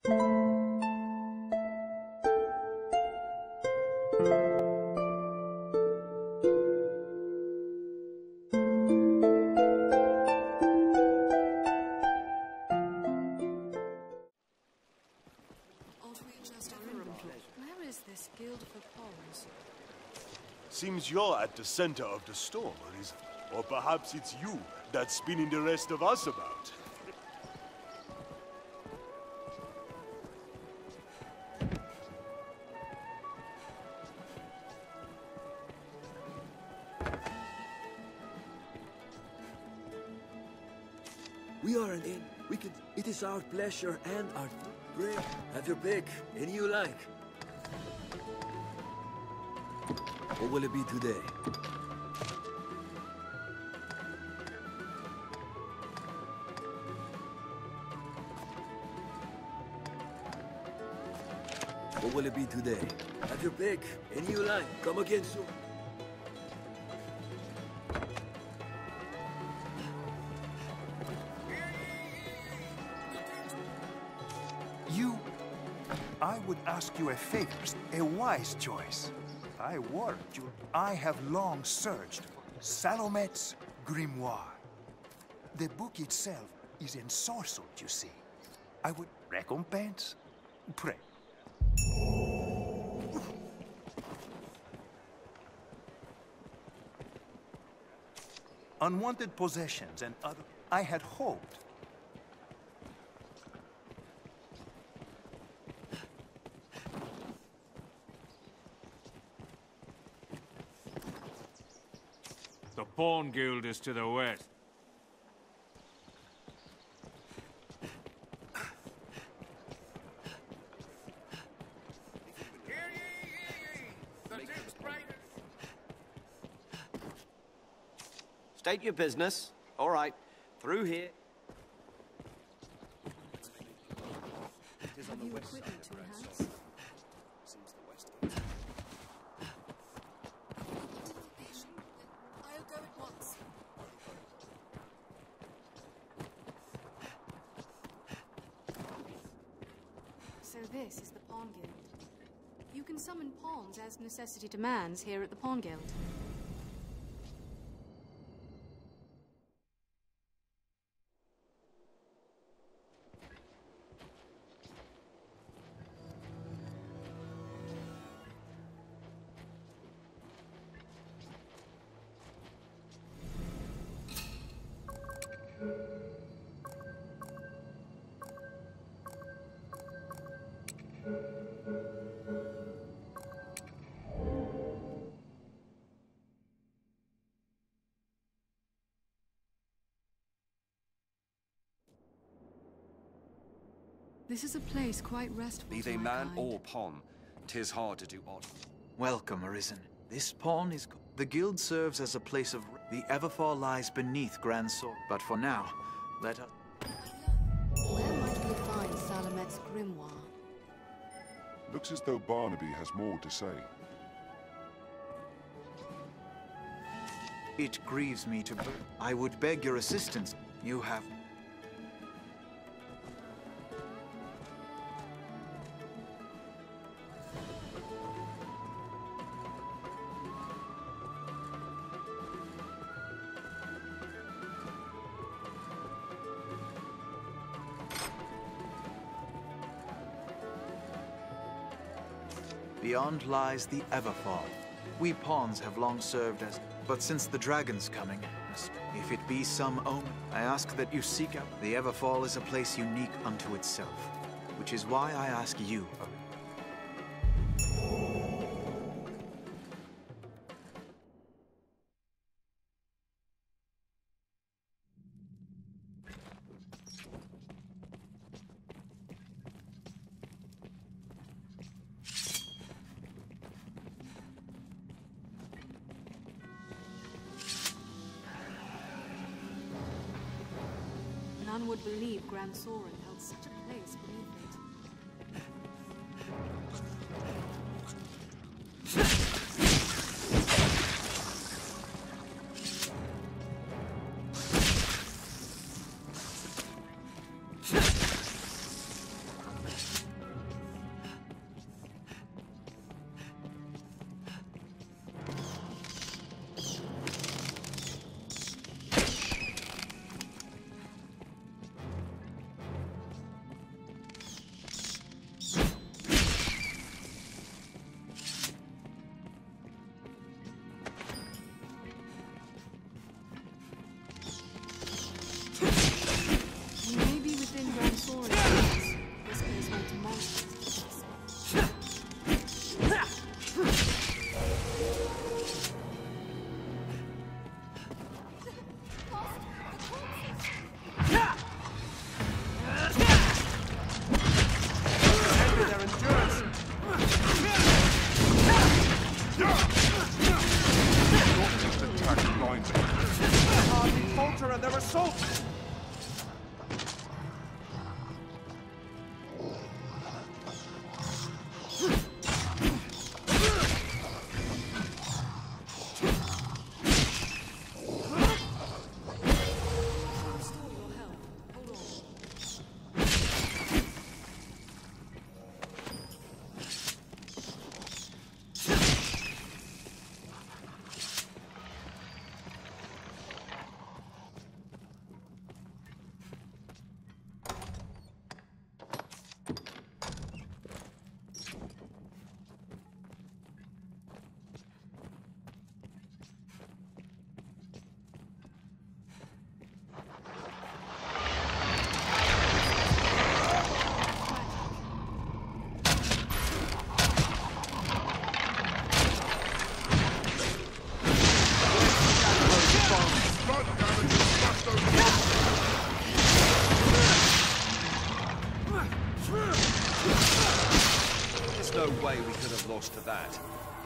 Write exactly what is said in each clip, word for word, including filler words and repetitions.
Where is this guild for pawns? Seems you're at the center of the storm, Arisen. Or perhaps it's you that's spinning the rest of us about. We are an inn. We can. It is our pleasure and our great. Have your pick. Any you like. What will it be today? What will it be today? Have your pick. Any you like. Come again soon. You... I would ask you a favor, a wise choice. I warned you. I have long searched for Salomet's grimoire. The book itself is ensorcelled, you see. I would recompense? Pray. Unwanted possessions and other... I had hoped. The Pawn Guild is to the west. State your business. All right. Through here. It is on the west side of Ransom. Seems the west gate. I'll go at once. So this is the Pawn Guild. You can summon pawns as necessity demands here at the Pawn Guild. This is a place quite restful. Be they man or pawn, 'tis hard to do aught. Welcome, Arisen. This pawn is... The guild serves as a place of... The Everfall lies beneath Grand Sword. But for now, let us... Where might we find Salomet's grimoire? Looks as though Barnaby has more to say. It grieves me to... bur- I would beg your assistance. You have... Beyond lies the Everfall. We pawns have long served as... But since the dragon's coming, if it be some omen, I ask that you seek out... The Everfall is a place unique unto itself, which is why I ask you... None would believe Grand Soren held such a place beneath it. There's no way we could have lost to that.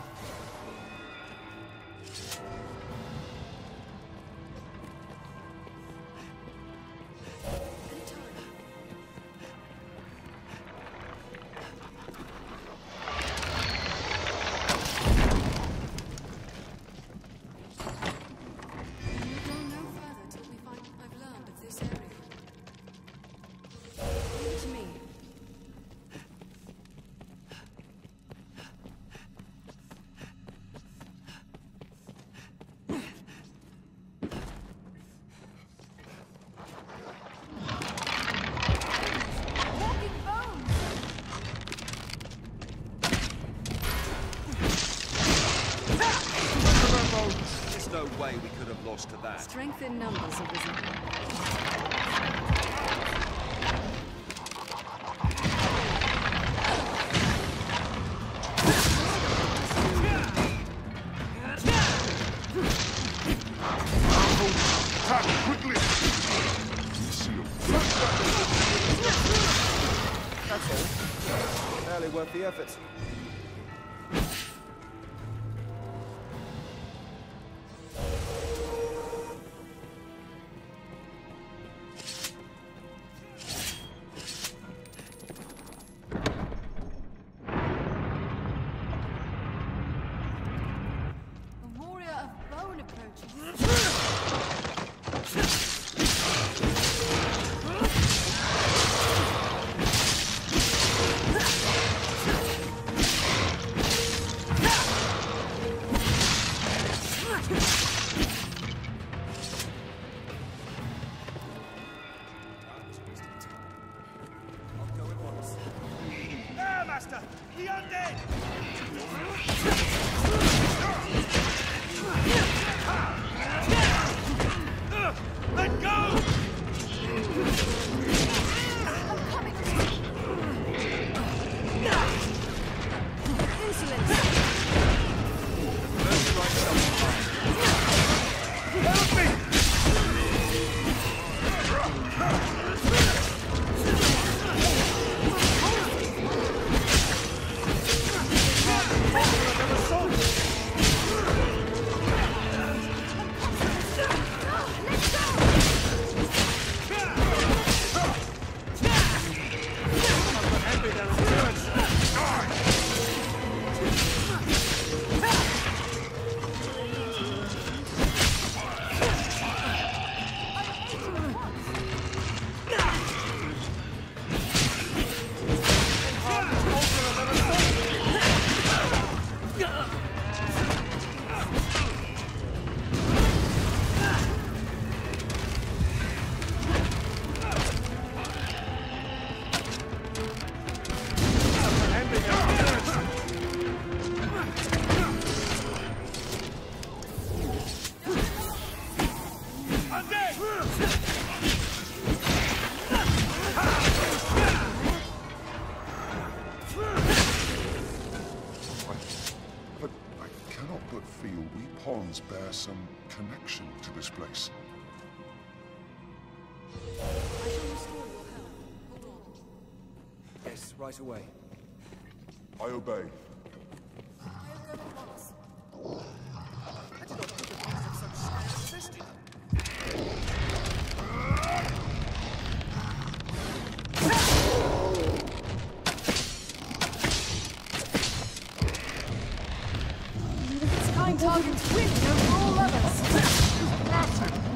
There's no way we could have lost to that. Strength in numbers have risen. That's all. Barely worth the effort. Bear some connection to this place. I shall restore your health. Hold on. Yes, right away. I obey. I'll go at once. I did not think the things of such scale existed. Time targets quick over all others.